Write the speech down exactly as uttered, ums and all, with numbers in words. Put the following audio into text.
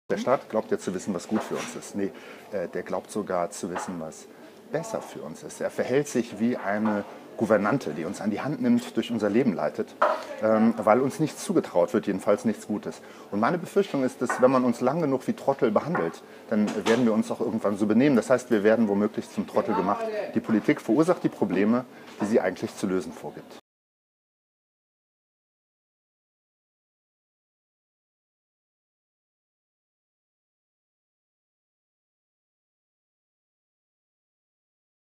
Der Staat glaubt ja zu wissen, was gut für uns ist. Nee, äh, der glaubt sogar zu wissen, was besser für uns ist. Er verhält sich wie eine Gouvernante, die uns an die Hand nimmt, durch unser Leben leitet, ähm, weil uns nichts zugetraut wird, jedenfalls nichts Gutes. Und meine Befürchtung ist, dass wenn man uns lang genug wie Trottel behandelt, dann werden wir uns auch irgendwann so benehmen. Das heißt, wir werden womöglich zum Trottel gemacht. Die Politik verursacht die Probleme, die sie eigentlich zu lösen vorgibt.